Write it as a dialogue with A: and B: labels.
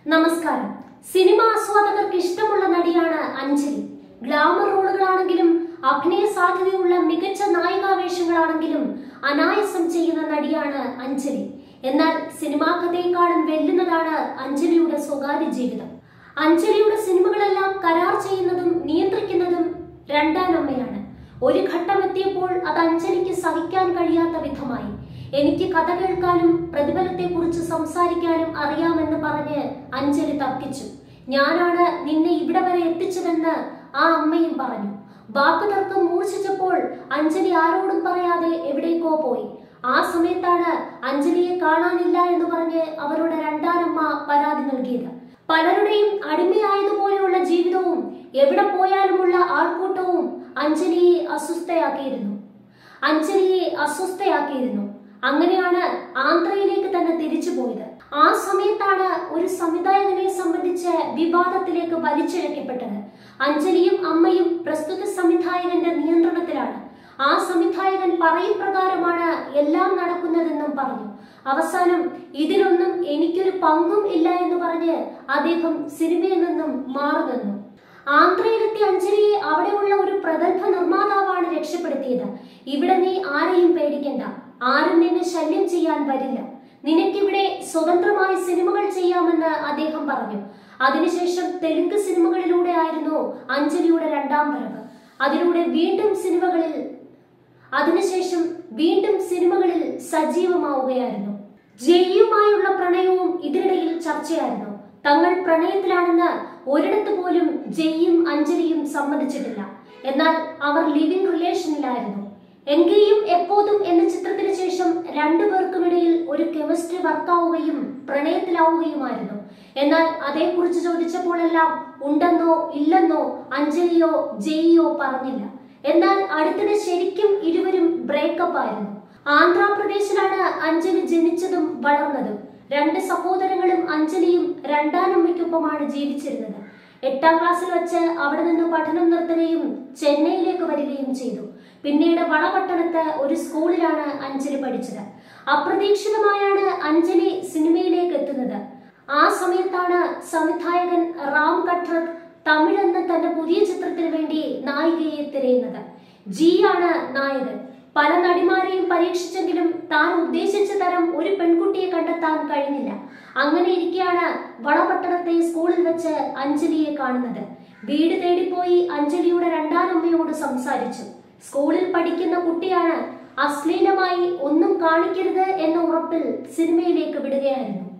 A: നമസ്കാരം. സിനിമ ആസ്വാദകർക്ക് ഇഷ്ടമുള്ള നടിയാണ് അഞ്ജലി. ഗ്ലാമർ റോളുകളാണെങ്കിലും അഭിനയ സാധ്യതയുള്ള മികച്ച നായികാവേഷങ്ങളാണെങ്കിലും അനായാസം ചെയ്യുന്ന നടിയാണ് അഞ്ജലി. എന്നാൽ സിനിമാ കഥയെക്കാളും വെല്ലുന്നതാണ് അഞ്ജലിയുടെ സ്വകാര്യ ജീവിതം. അഞ്ജലിയുടെ സിനിമകളെല്ലാം കരാർ ചെയ്യുന്നതും നിയന്ത്രിക്കുന്നതും രണ്ടാനമ്മയാണ്. ഒരു ഘട്ടമെത്തിയപ്പോൾ അത് അഞ്ജലിക്ക് സഹിക്കാൻ കഴിയാത്ത വിധമായി. എനിക്ക് കഥ കേൾക്കാനും പ്രതിഫലത്തെക്കുറിച്ച് സംസാരിക്കാനും അറിയാമെന്ന് പറഞ്ഞ് അഞ്ജലി തർക്കിച്ചു. ഞാനാണ് നിന്നെ ഇവിടെ വരെ എത്തിച്ചതെന്ന് ആ അമ്മയും പറഞ്ഞു. വാക്കുതർക്കം മൂർച്ഛിച്ചപ്പോൾ അഞ്ജലി ആരോടും പറയാതെ എവിടേക്കോ പോയി. ആ സമയത്താണ് അഞ്ജലിയെ കാണാനില്ല എന്ന് പറഞ്ഞ് അവരുടെ രണ്ടാനമ്മ പരാതി നൽകിയത്. പലരുടെയും അടിമയായതുപോലെയുള്ള ജീവിതവും എവിടെ പോയാലുമുള്ള ആൾക്കൂട്ടവും അഞ്ജലിയെ അസ്വസ്ഥയാക്കിയിരുന്നു. അങ്ങനെയാണ് ആന്ധ്രയിലേക്ക് തന്നെ തിരിച്ചു പോയത്. ആ സമയത്താണ് ഒരു സംവിധായകനെ സംബന്ധിച്ച് വിവാദത്തിലേക്ക് വലിച്ചിഴക്കപ്പെട്ടത്. അഞ്ജലിയും അമ്മയും പ്രസ്തുത സംവിധായകന്റെ നിയന്ത്രണത്തിലാണ്. ആ സംവിധായകൻ പറയും പ്രകാരമാണ് എല്ലാം നടക്കുന്നതെന്നും പറഞ്ഞു. അവസാനം ഇതിലൊന്നും എനിക്കൊരു പങ്കും ഇല്ല എന്ന് പറഞ്ഞ് അദ്ദേഹം സിനിമയിൽ നിന്നും മാറി നിന്നു. ആന്ധ്രയിലെത്തിയ അഞ്ജലിയെ അവിടെയുള്ള ഒരു പ്രഗത്ഭ നിർമ്മാതാവാണ് രക്ഷപ്പെടുത്തിയത്. ഇവിടെ നീ ആരെയും പേടിക്കണ്ട, ആരും നിന്നെ ശല്യം ചെയ്യാൻ വരില്ല, നിനക്കിവിടെ സ്വതന്ത്രമായി സിനിമകൾ ചെയ്യാമെന്ന് അദ്ദേഹം പറഞ്ഞു. അതിനുശേഷം തെലുങ്ക് സിനിമകളിലൂടെ ആയിരുന്നു അഞ്ജലിയുടെ രണ്ടാം വരവ്. വീണ്ടും സിനിമകളിൽ സജീവമാവുകയായിരുന്നു. ജയ്യുമായുള്ള പ്രണയവും ഇതിനിടയിൽ ചർച്ചയായിരുന്നു. തങ്ങൾ പ്രണയത്തിലാണെന്ന് ഒരിടത്ത് പോലും ജയ്യും അഞ്ജലിയും സമ്മതിച്ചിട്ടില്ല. എന്നാൽ അവർ ലിവിംഗ് റിലേഷനിലായിരുന്നു. എങ്കേയും എപ്പോതും എന്ന ചിത്രത്തിന് ശേഷം രണ്ടുപേർക്കുമിടയിൽ ഒരു കെമിസ്ട്രി വർക്കാവുകയും പ്രണയത്തിലാവുകയുമായിരുന്നു. എന്നാൽ അതേക്കുറിച്ച് ചോദിച്ചപ്പോഴെല്ലാം ഉണ്ടെന്നോ ഇല്ലെന്നോ അഞ്ജലിയോ ജയിയോ പറഞ്ഞില്ല. എന്നാൽ അടുത്തിടെ ശരിക്കും ഇരുവരും ബ്രേക്കപ്പ് ആയിരുന്നു. ആന്ധ്രാപ്രദേശിലാണ് അഞ്ജലി ജനിച്ചതും വളർന്നതും. രണ്ട് സഹോദരങ്ങളും അഞ്ജലിയും രണ്ടാനമ്മയ്ക്കൊപ്പമാണ് ജീവിച്ചിരുന്നത്. 8ാം ക്ലാസ്സിൽ വെച്ച് അവിടെ നിന്ന് പഠനം നിർത്തുകയും ചെന്നൈയിലേക്ക് വരികയും ചെയ്തു. പിന്നീട് വളപട്ടണത്ത് ഒരു സ്കൂളിലാണ് അഞ്ജലി പഠിച്ചത്. അപ്രതീക്ഷിതമായാണ് അഞ്ജലി സിനിമയിലേക്ക് എത്തുന്നത്. ആ സമയത്താണ് സംവിധായകൻ റാം കട്രക് തമിഴ് എന്ന തന്റെ പുതിയ ചിത്രത്തിന് വേണ്ടി നായികയെ തിരയുന്നത്. ജിയാണ് നായകൻ. പല നടിമാരെയും പരീക്ഷിച്ചെങ്കിലും താൻ ഉദ്ദേശിച്ച തരം ഒരു പെൺകുട്ടിയെ കണ്ടെത്താൻ കഴിഞ്ഞില്ല. അങ്ങനെ ഇരിക്കെയാണ് വളപട്ടണത്തെ സ്കൂളിൽ വെച്ച് അഞ്ജലിയെ കാണുന്നത്. വീട് തേടിപ്പോയി അഞ്ജലിയുടെ രണ്ടാനമ്മയോട് സംസാരിച്ചു. സ്കൂളിൽ പഠിക്കുന്ന കുട്ടിയാണ്. അശ്ലീലമായി ഒന്നും കാണിക്കരുത് എന്ന ഉറപ്പിൽ സിനിമയിലേക്ക് വിടുകയായിരുന്നു.